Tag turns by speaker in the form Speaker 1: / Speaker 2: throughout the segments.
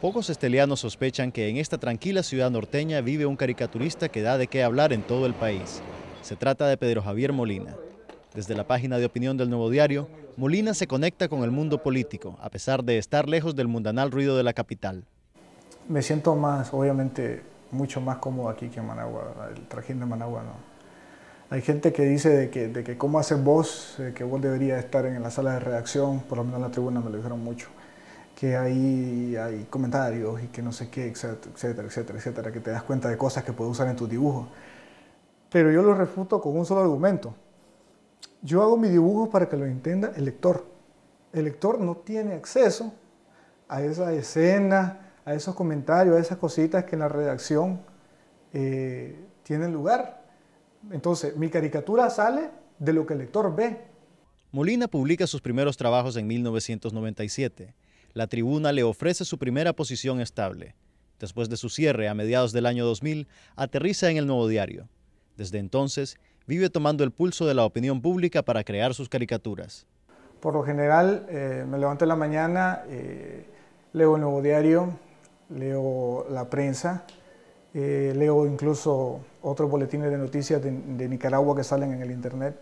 Speaker 1: Pocos estelianos sospechan que en esta tranquila ciudad norteña vive un caricaturista que da de qué hablar en todo el país. Se trata de Pedro Javier Molina. Desde la página de opinión del Nuevo Diario, Molina se conecta con el mundo político, a pesar de estar lejos del mundanal ruido de la capital.
Speaker 2: Me siento más, obviamente, mucho más cómodo aquí que en Managua, ¿verdad? El trajín de Managua no. Hay gente que dice de que cómo haces vos, que vos deberías estar en la sala de redacción, por lo menos en la tribuna me lo dijeron mucho, que ahí hay comentarios y que no sé qué, etcétera, etcétera, etcétera, que te das cuenta de cosas que puedes usar en tus dibujos. Pero yo lo refuto con un solo argumento. Yo hago mi dibujo para que lo entienda el lector. El lector no tiene acceso a esa escena, a esos comentarios, a esas cositas que en la redacción tienen lugar. Entonces, mi caricatura sale de lo que el lector ve.
Speaker 1: Molina publica sus primeros trabajos en 1997. La Tribuna le ofrece su primera posición estable. Después de su cierre a mediados del año 2000, aterriza en el Nuevo Diario. Desde entonces, vive tomando el pulso de la opinión pública para crear sus caricaturas.
Speaker 2: Por lo general, me levanto en la mañana, leo el Nuevo Diario, leo la prensa, leo incluso otros boletines de noticias de Nicaragua que salen en el internet.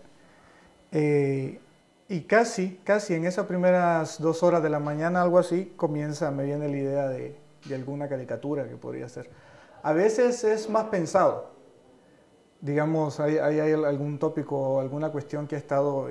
Speaker 2: Y casi en esas primeras 2 horas de la mañana, algo así, me viene la idea de alguna caricatura que podría ser. A veces es más pensado. Digamos, hay algún tópico o alguna cuestión que ha estado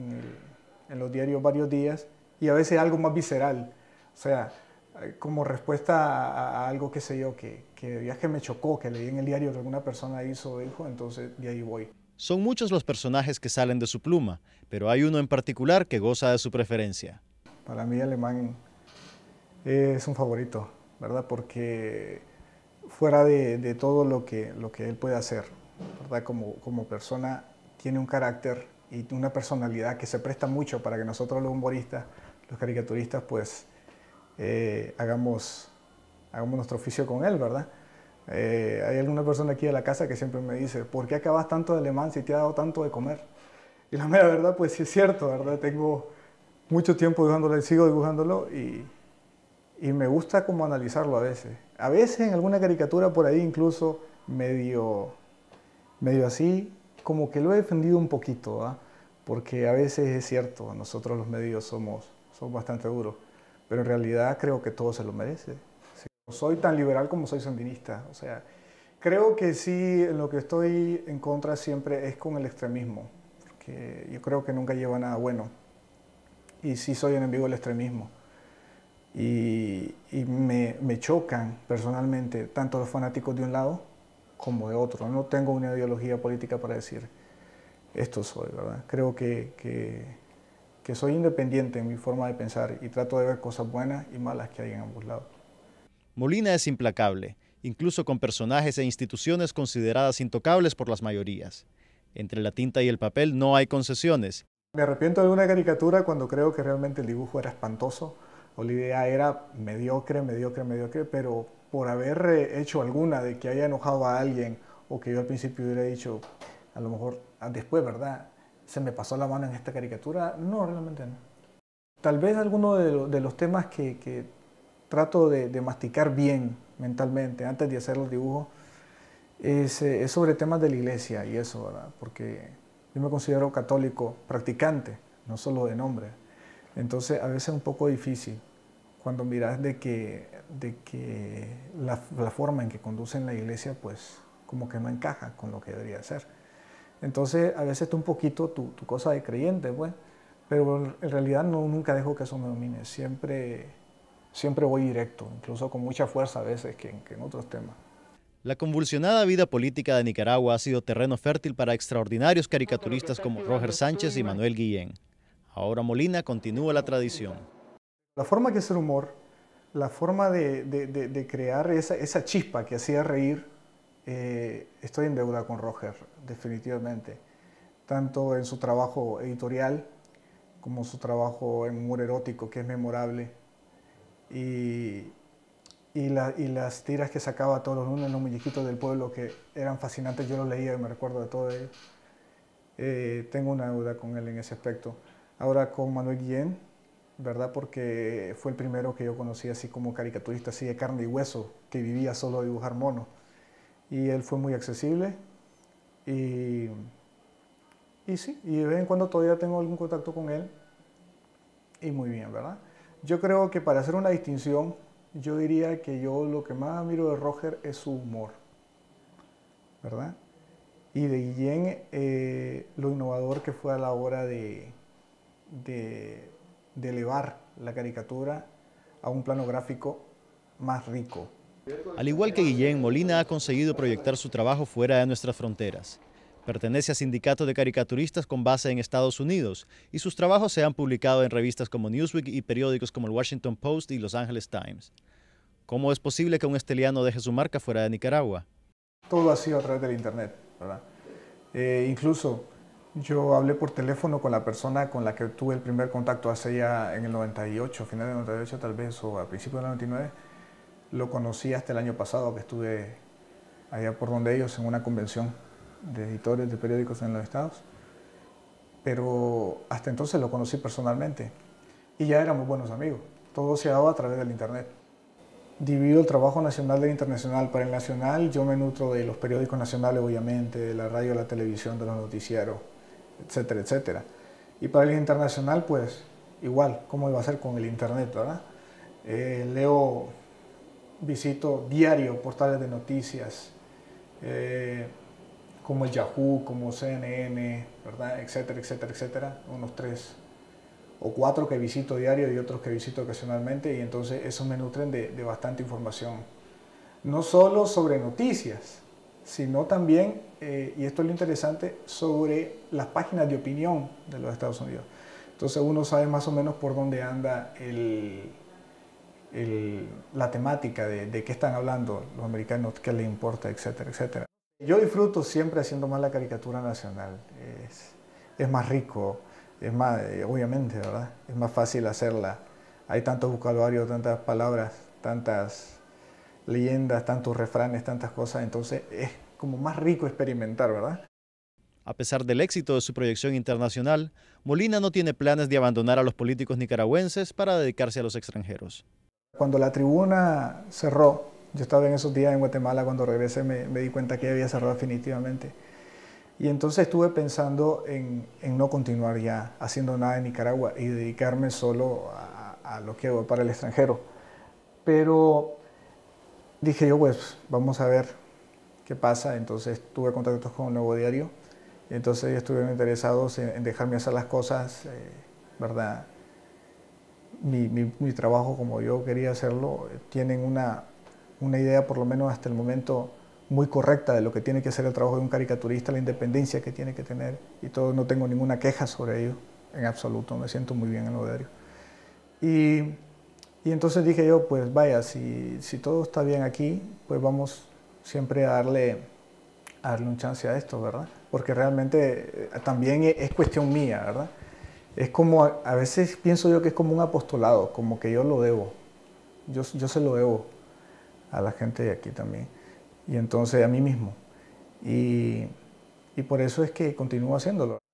Speaker 2: en los diarios varios días y a veces algo más visceral. O sea, como respuesta a algo, qué sé yo, que viaje me chocó, que leí en el diario que alguna persona hizo o dijo, entonces de ahí voy.
Speaker 1: Son muchos los personajes que salen de su pluma, pero hay uno en particular que goza de su preferencia.
Speaker 2: Para mí Alemán es un favorito, ¿verdad? Porque fuera de todo lo que él puede hacer, ¿verdad? Como persona tiene un carácter y una personalidad que se presta mucho para que nosotros los humoristas, los caricaturistas, pues hagamos nuestro oficio con él, ¿verdad? Hay alguna persona aquí de la casa que siempre me dice, ¿por qué acabas tanto de Alemán si te ha dado tanto de comer? Y la mera verdad, pues sí es cierto, ¿verdad? Tengo mucho tiempo dibujándolo y sigo dibujándolo y me gusta como analizarlo a veces. A veces en alguna caricatura por ahí incluso medio así, como que lo he defendido un poquito, ¿verdad? Porque a veces es cierto, nosotros los medios somos bastante duros, pero en realidad creo que todo se lo merece. Soy tan liberal como soy sandinista, o sea, creo que sí, en lo que estoy en contra siempre es con el extremismo, porque yo creo que nunca lleva a nada bueno, y sí soy enemigo del extremismo, y me chocan personalmente tanto los fanáticos de un lado como de otro. No tengo una ideología política para decir esto soy, ¿verdad? Creo que soy independiente en mi forma de pensar y trato de ver cosas buenas y malas que hay en ambos lados.
Speaker 1: Molina es implacable, incluso con personajes e instituciones consideradas intocables por las mayorías. Entre la tinta y el papel no hay concesiones.
Speaker 2: Me arrepiento de alguna caricatura cuando creo que realmente el dibujo era espantoso o la idea era mediocre, pero por haber hecho alguna de que haya enojado a alguien o que yo al principio hubiera dicho, a lo mejor después, ¿verdad? Se me pasó la mano en esta caricatura. No, realmente no. Tal vez alguno de los temas que trato de masticar bien mentalmente antes de hacer los dibujos es sobre temas de la iglesia y eso, ¿verdad? Porque yo me considero católico practicante, no solo de nombre. Entonces a veces es un poco difícil cuando miras de que la forma en que conducen la iglesia pues como que no encaja con lo que debería ser. Entonces a veces está un poquito tu cosa de creyente, pues, pero en realidad nunca dejo que eso me domine, siempre voy directo, incluso con mucha fuerza a veces que en otros temas.
Speaker 1: La convulsionada vida política de Nicaragua ha sido terreno fértil para extraordinarios caricaturistas como Roger Sánchez y Manuel Guillén. Ahora Molina continúa la tradición.
Speaker 2: La forma que hacer humor, la forma de crear esa chispa que hacía reír, estoy en deuda con Roger, definitivamente. Tanto en su trabajo editorial como su trabajo en humor erótico, que es memorable. Y las tiras que sacaba todos los lunes, los muñequitos del pueblo, que eran fascinantes, yo los leía y me recuerdo de todo ello. Tengo una deuda con él en ese aspecto. Ahora con Manuel Guillén, ¿verdad? Porque fue el primero que yo conocí así como caricaturista, así de carne y hueso, que vivía solo a dibujar monos. Y él fue muy accesible y, y sí, y de vez en cuando todavía tengo algún contacto con él y muy bien, ¿verdad? Yo creo que para hacer una distinción, yo diría que yo lo que más admiro de Roger es su humor, ¿verdad? Y de Guillén, lo innovador que fue a la hora de, de elevar la caricatura a un plano gráfico más rico.
Speaker 1: Al igual que Guillén, Molina ha conseguido proyectar su trabajo fuera de nuestras fronteras. Pertenece a sindicatos de caricaturistas con base en Estados Unidos y sus trabajos se han publicado en revistas como Newsweek y periódicos como el Washington Post y Los Angeles Times. ¿Cómo es posible que un esteliano deje su marca fuera de Nicaragua?
Speaker 2: Todo ha sido a través del internet, ¿verdad? Incluso yo hablé por teléfono con la persona con la que tuve el primer contacto hace ya en el 98, final del 98 tal vez, o a principios del 99. Lo conocí hasta el año pasado, que estuve allá por donde ellos en una convención de editores de periódicos en los estados. Pero hasta entonces lo conocí personalmente y ya éramos buenos amigos. Todo se daba a través del internet. Divido el trabajo nacional del internacional. Para el nacional yo me nutro de los periódicos nacionales, obviamente, de la radio, la televisión, de los noticieros, etcétera, etcétera. Y para el internacional, pues igual, ¿cómo iba a ser con el internet, verdad? Visito diario portales de noticias, como el Yahoo, como CNN, ¿verdad? Etcétera, etcétera, etcétera. Unos 3 o 4 que visito diario y otros que visito ocasionalmente, y entonces esos me nutren de bastante información. No solo sobre noticias, sino también, y esto es lo interesante, sobre las páginas de opinión de los Estados Unidos. Entonces uno sabe más o menos por dónde anda la temática de qué están hablando los americanos, qué les importa, etcétera, etcétera. Yo disfruto siempre haciendo más la caricatura nacional. Es más rico, es más, obviamente, ¿verdad? Es más fácil hacerla. Hay tanto vocabulario, tantas palabras, tantas leyendas, tantos refranes, tantas cosas. Entonces es como más rico experimentar, ¿verdad?
Speaker 1: A pesar del éxito de su proyección internacional, Molina no tiene planes de abandonar a los políticos nicaragüenses para dedicarse a los extranjeros.
Speaker 2: Cuando la tribuna cerró, yo estaba en esos días en Guatemala, cuando regresé me di cuenta que había cerrado definitivamente. Y entonces estuve pensando en no continuar ya haciendo nada en Nicaragua y dedicarme solo a lo que hago para el extranjero. Pero dije yo, pues vamos a ver qué pasa. Entonces tuve contactos con el Nuevo Diario. Y entonces estuvieron interesados en dejarme hacer las cosas, ¿verdad? Mi trabajo como yo quería hacerlo. Tienen una idea, por lo menos hasta el momento, muy correcta de lo que tiene que ser el trabajo de un caricaturista, la independencia que tiene que tener y todo. No tengo ninguna queja sobre ello, en absoluto. Me siento muy bien en el diario. Y entonces dije yo, pues vaya, si todo está bien aquí, pues vamos siempre a darle un chance a esto, ¿verdad? Porque realmente también es cuestión mía, ¿verdad? Es como, a veces pienso yo que es como un apostolado, como que yo lo debo. Yo se lo debo a la gente de aquí también. Y entonces a mí mismo. Y por eso es que continúo haciéndolo.